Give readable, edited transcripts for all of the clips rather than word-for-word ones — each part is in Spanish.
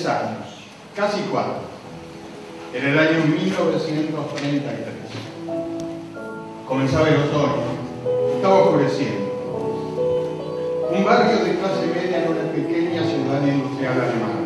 3 años, casi 4. Era el año 1933. Comenzaba el otoño, estaba oscureciendo. Un barrio de clase media en una pequeña ciudad industrial alemana.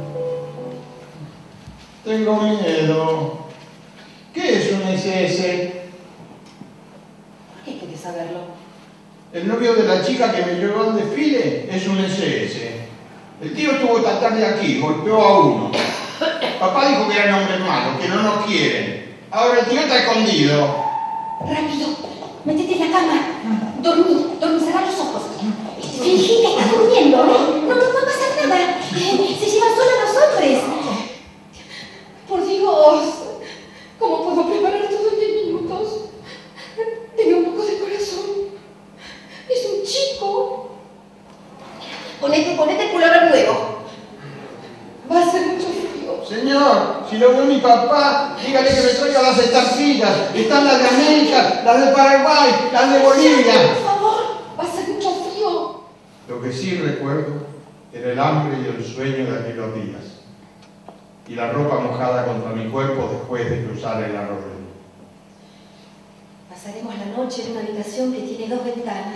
Tengo miedo. ¿Qué es un SS? ¿Por qué quieres saberlo? El novio de la chica que me llevó al desfile es un SS. El tío estuvo esta tarde aquí, golpeó a uno. Papá dijo que eran hombres malos, que no nos quieren. Ahora el tío está escondido. Rápido, métete en la cama. Dormí, cerrá los ojos. Fingí que estás durmiendo, ¿eh? No va a pasar nada. Se llevan solo a los hombres. Por Dios, ¿cómo puedo preparar todo en 10 minutos? Tengo un poco de corazón. Es un chico. Ponete el pullover nuevo. Va a ser mucho frío. Señor, si lo veo mi papá, dígale que me traiga las estampillas. Están las de América, las de Paraguay, las de Bolivia. Por favor, va a ser mucho frío. Lo que sí recuerdo era el hambre y el sueño de aquellos días. Y la ropa mojada contra mi cuerpo después de cruzar el arroyo. Pasaremos la noche en una habitación que tiene 2 ventanas.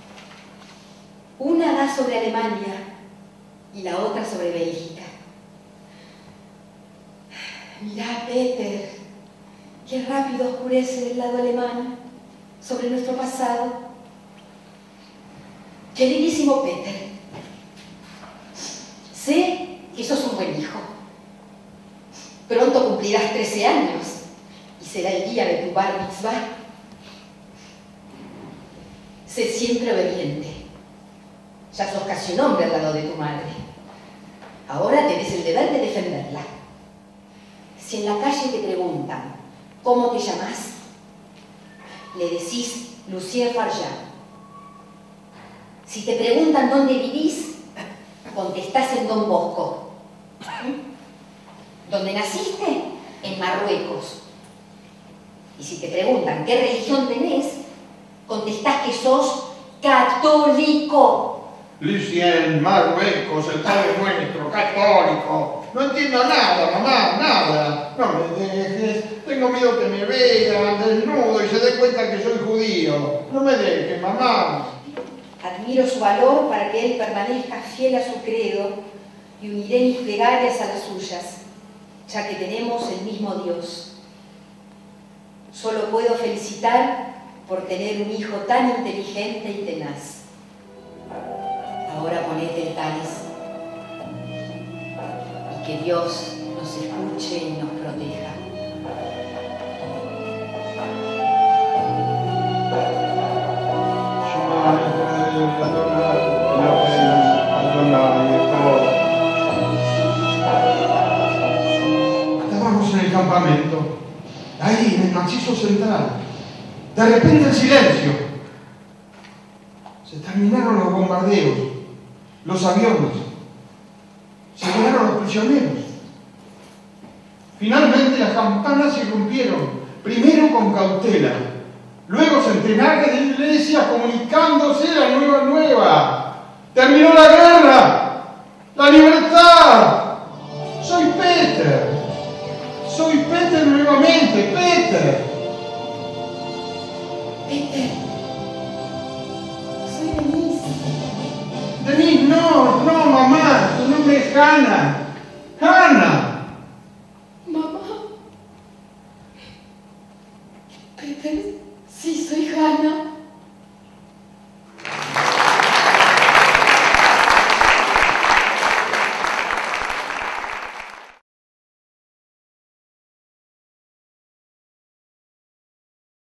Una da sobre Alemania y la otra sobre Bélgica. Mirá, Peter, qué rápido oscurece del lado alemán sobre nuestro pasado. Queridísimo Peter, sé que sos un buen hijo. Pronto cumplirás 13 años y será el día de tu bar mitzvah. Sé siempre obediente. Ya sos casi un hombre al lado de tu madre. Ahora tenés el deber de defenderla. Si en la calle te preguntan ¿cómo te llamás?, le decís Lucien Farjan. Si te preguntan dónde vivís, contestás en Don Bosco. ¿Dónde naciste? En Marruecos. Y si te preguntan qué religión tenés, contestás que sos católico. Lucien, Marruecos, el Padre Nuestro, católico. No entiendo nada, mamá, nada. No me dejes. Tengo miedo que me vean desnudo y se den cuenta que soy judío. No me dejes, mamá. Admiro su valor para que él permanezca fiel a su credo y uniré mis plegarias a las suyas, ya que tenemos el mismo Dios. Solo puedo felicitar por tener un hijo tan inteligente y tenaz. Ahora ponete el talis y que Dios nos escuche y nos proteja. Estábamos en el campamento, ahí en el macizo central. De repente el silencio. Se terminaron los bombardeos, los aviones, se llevaron los prisioneros. Finalmente las campanas se rompieron, primero con cautela, luego centenares de iglesias comunicándose la nueva. Terminó la guerra, la libertad. Soy Peter nuevamente, Peter. Peter, soy Denise. Denise, no, mamá, tu nombre es Hannah.